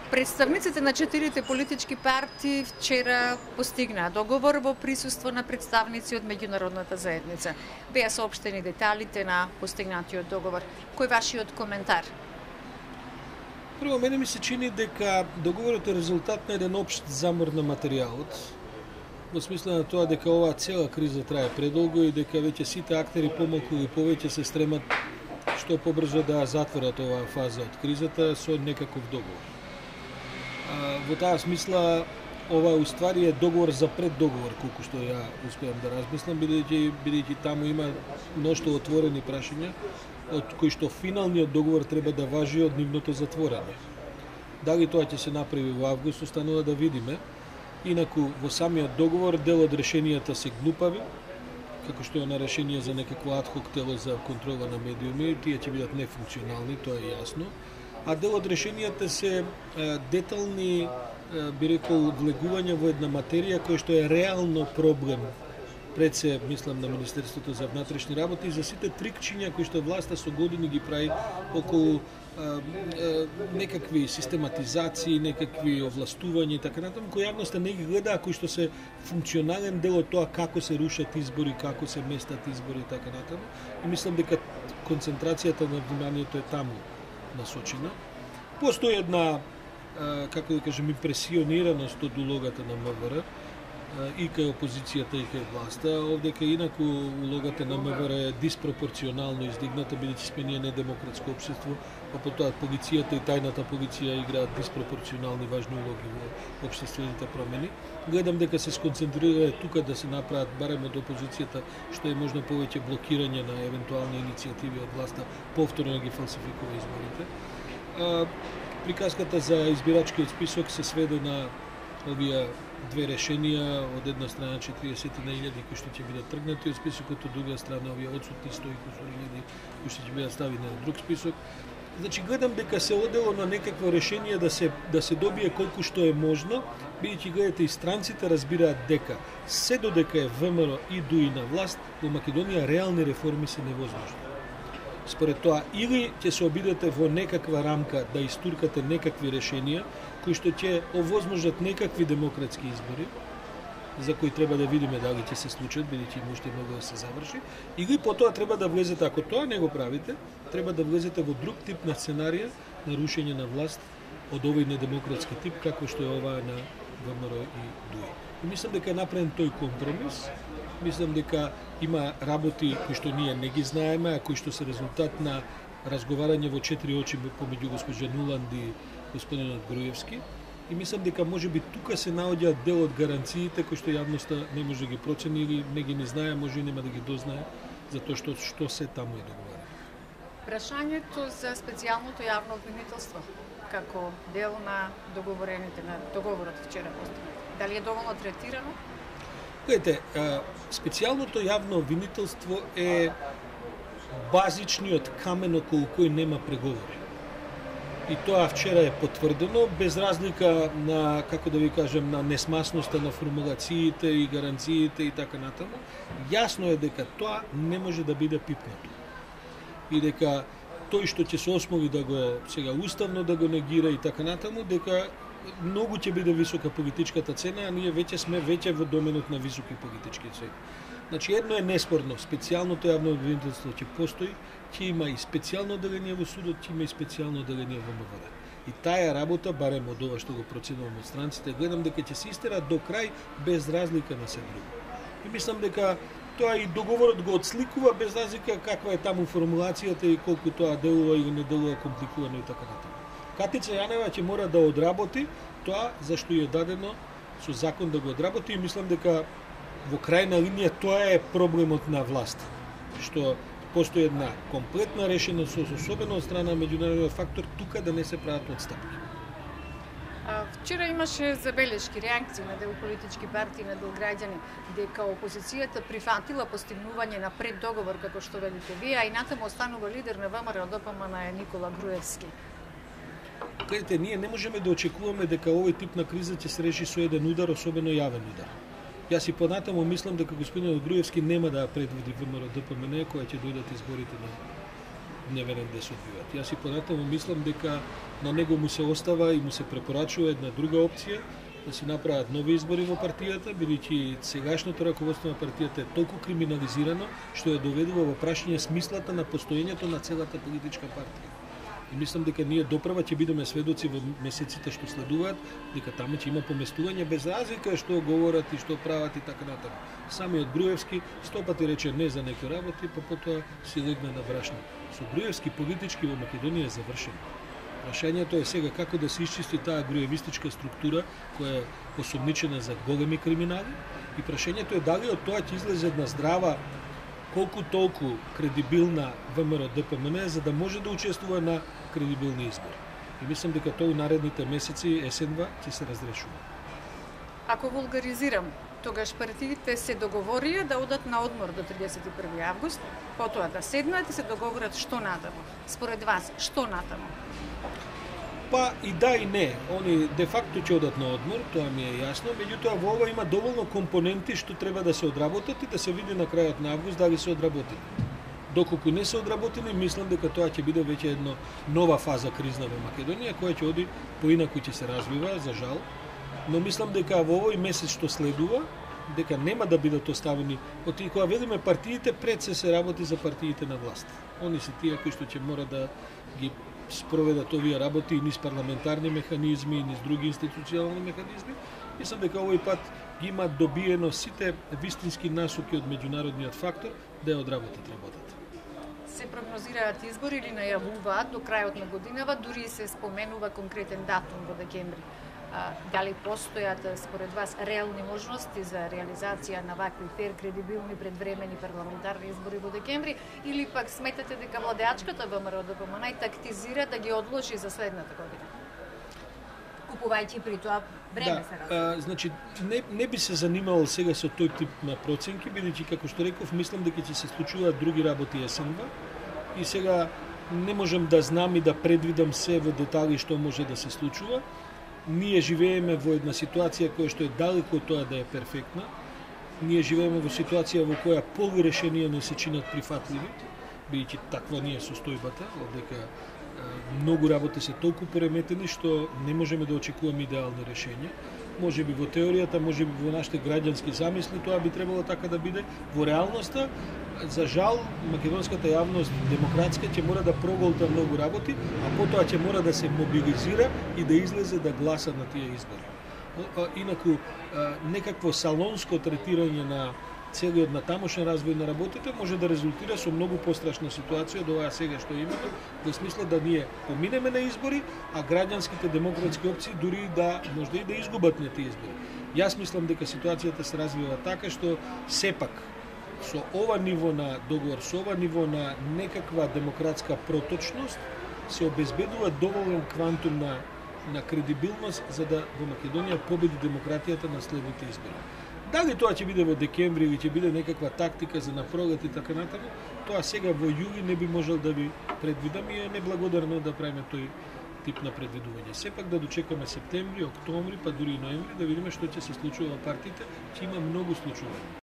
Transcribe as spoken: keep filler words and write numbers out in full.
Представниците на четирите политички партии вчера постигнаа договор во присуство на представници од меѓународната заедница. Беа соопштени деталите на постигнатиот договор. Кој вашиот коментар? Прво, мене ми се чини дека договорот е резултат на еден општ замор на материјалот, во смисла на тоа дека оваа цела криза трае предолго и дека веќе сите актери помалку или повеќе се стремат што побрзо да затворат оваа фаза од кризата со некаков договор. А, во таа смисла, ова уствари е договор за преддоговор, колку што ја успеам да размислам, бидејќи бидејќи таму има мношто отворени прашања, од кои што финалниот договор треба да важи од нивното затворање. Дали тоа ќе се направи во август, останува да видиме. Инаку, во самиот договор, дел од решенијата се глупави, како што е на решение за некакво адхок тело за контрола на медиуми, тие ќе бидат нефункционални, тоа е јасно. А дел од решенијата се е, детални, е, би рекол, влегување во една материја која што е реално проблем пред се, мислам, на Министерството за внатрешни работи и за сите трикчиња кои што власта со години ги прави околу а, а, некакви систематизации, некакви овластувања и така натаму, кои јавноста не ги гледа, кои што се функционален дел од тоа како се рушат избори, како се местат избори и така натаму. И мислам дека концентрацијата на вниманието е таму насочена. Постои една, а, како да кажем, импресионираност од улогата на МВР и кај опозицијата и кај власта. Овдека инаку улогата на МВР е диспропорционално издигната, бидејќи сме ние недемократско општество, а потоа полицијата и тајната полиција играат диспропорционални важни улоги во општествените промени. Гледам дека се сконцентрира тука да се направат барем од опозицијата што е можно повеќе блокирање на евентуални иницијативи од власта, повторно да ги фалсификува изборите. А, приказката за избирачкиот список се сведе на овие две решенија, од една страна четириесет илјади кои што ќе бидат тргнати од списокот, од друга страна овие одсутни сто илјади кои што ќе бидат ставени на друг список. Значи гледам дека се одело на некакво решение да се да се добие колку што е можно, бидејќи гледате и странците разбираат дека се додека е ВМРО и ДУИ на власт, во Македонија реални реформи се невозможни. Според тоа, или ќе се обидете во некаква рамка да истуркате некакви решенија кои што ќе овозможат некакви демократски избори, за кои треба да видиме дали ќе се случат, бидејќи можете многу да се заврши, или потоа треба да влезете, ако тоа не го правите, треба да влезете во друг тип на сценарија на рушење на власт од овој недемократски тип, како што е оваа на ВМРО и ДУИ. И мислам дека е направен тој компромис. Мислам дека има работи кои што ние не ги знаеме, а кои што се резултат на разговарање во четири очи помеѓу госпожа Нуланд и господинот Груевски. И мислам дека можеби тука се наоѓаат дел од гаранциите кои што јавноста не може да ги процени или не ги не знае, може и нема да ги дознае, затоа што што се таму е договарано. Прашањето за специјалното јавно обвинителство како дел на договорените на договорот вчера постигнат. Дали е доволно третирано? Гледате, специјалното јавно обвинителство е базичниот камен околу кој нема преговори. И тоа вчера е потврдено, без разлика на, како да ви кажем, на несмасноста на формулациите и гаранциите и така натаму. Јасно е дека тоа не може да биде пипнато. И дека тој што ќе се осмоли да го сега уставно да го негира и така натаму, дека многу ќе биде висока политичката цена, а ние веќе сме веќе во доменот на високи политички цени. Значи едно е неспорно, специјалното јавно обвинителство ќе постои, ќе има и специјално деление во судот, ќе има и специјално деление во МВР. И таа работа, барем од ова што го проценувам од странците, гледам дека ќе се истера до крај без разлика на се друго. И мислам дека тоа и договорот го отсликува без разлика каква е таму формулацијата и колку тоа делува или не делува компликувано и така натаму. Катица Јанева ќе мора да одработи тоа зашто ја е дадено со закон да го одработи и мислам дека во крајна линија тоа е проблемот на власт, што постои една комплетна решеност, особено од страна на меѓународниот фактор, тука да не се прават отстапки. Вчера имаше забелешки, реакции на дел политички партии, на дел граѓани, дека опозицијата прифатила постигнување на преддоговор, како што велите вие, а и натаму останува лидер на ВМРО ДПМН е Никола Груевски. Гледате, ние не можеме да очекуваме дека овој тип на криза ќе се реши со еден удар, особено јавен удар. Јас и понатаму мислам дека господинот Груевски нема да предводи ВМРО ДПМН која ќе дојдат изборите на неверен да се одбиваат. Јас и понатаму мислам дека на него му се остава и му се препорачува една друга опција, да се направат нови избори во партијата, бидејќи сегашното раководство на партијата е толку криминализирано што ја доведува во прашање смислата на постоењето на целата политичка партија. И мислам дека ние доправа ќе бидеме сведоци во месеците што следуваат, дека таму ќе има поместување без разлика што говорат и што прават и така натаму. Самиот Груевски сто пати рече не за некои работи, па потоа си легна на брашно. Со Груевски политички во Македонија е завршен. Прашањето е сега како да се исчисти таа груевистичка структура која е осомничена за големи криминали и прашањето е дали од тоа ќе излезе една здрава колку толку кредибилна ВМРО Д П М Н за да може да учествува на кредибилни избори. И мислам дека тоа наредните месеци есенва ќе се разрешува. Ако вулгаризирам, тогаш партиите се договорија да одат на одмор до тридесет и први август, потоа да седнат и се договорат што натаму. Според вас, што натаму? Па и да и не. Они де факто ќе одат на одмор, тоа ми е јасно, меѓутоа во ова има доволно компоненти што треба да се одработат и да се види на крајот на август дали се одработени. Доколку не се одработени, мислам дека тоа ќе биде веќе една нова фаза кризна во Македонија, која ќе оди поинаку ќе се развива, за жал. Но мислам дека во овој месец што следува, дека нема да бидат оставени, оти кога велиме партиите, пред се се работи за партиите на власт. Они се тие кои што ќе мора да ги спроведат овие работи и низ парламентарни механизми и низ други институционални механизми. Мислам дека овој пат ги има добиено сите вистински насоки од меѓународниот фактор да ја одработат работата. Се прогнозираат избори или најавуваат до крајот на годинава, дури и се споменува конкретен датум во декември. А, дали постојат според вас реални можности за реализација на вакви фер, кредибилни, предвремени парламентарни избори во декември, или пак сметате дека владеачката ВМРО Д П М Н тактизира да ги одложи за следната година? Купувајќи при тоа време, да, се разбира. а, значи, не, не би се занимавал сега со тој тип на проценки, бидејќи, како што реков, мислам дека ќе се случуваат други работи есенва и сега не можам да знам и да предвидам се во детали што може да се случува. Ние живееме во една ситуација која што е далеко од тоа да е перфектна. Ние живееме во ситуација во која полу решенија не се чинат прифатливи, бидејќи таква ни е состојбата, дека многу работи се толку пореметени што не можеме да очекуваме идеални решенја. Може би во теоријата, може би во нашите граѓански замисли тоа би требало така да биде. Во реалноста, за жал, македонската јавност демократска ќе мора да проголта многу работи, а потоа ќе мора да се мобилизира и да излезе да гласа на тие избори. Инаку, некакво салонско третирање на целиот на тамошен развој на работите може да резултира со многу пострашна ситуација од оваа сега што имаме, во смисла да ние поминеме на избори, а граѓанските демократски опции дури да може и да изгубат на тие избори. Јас мислам дека ситуацијата се развива така што сепак со ова ниво на договор, со ова ниво на некаква демократска проточност се обезбедува доволен квантум на на кредибилност за да во Македонија победи демократијата на следните избори. Дали тоа ќе биде во декември или ќе биде некаква тактика за напролет и така натаму, тоа сега во јули не би можел да ви предвидам и е неблагодарно да правиме тој тип на предвидување. Сепак да дочекаме септември, октомври, па дури и ноември да видиме што ќе се случува во партиите, ќе има многу случаи.